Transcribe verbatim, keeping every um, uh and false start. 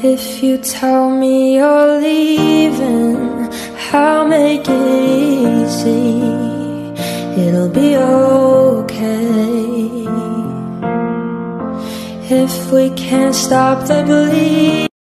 If you tell me you're leaving, I'll make it easy. It'll be okay. If we can't stop the bleeding,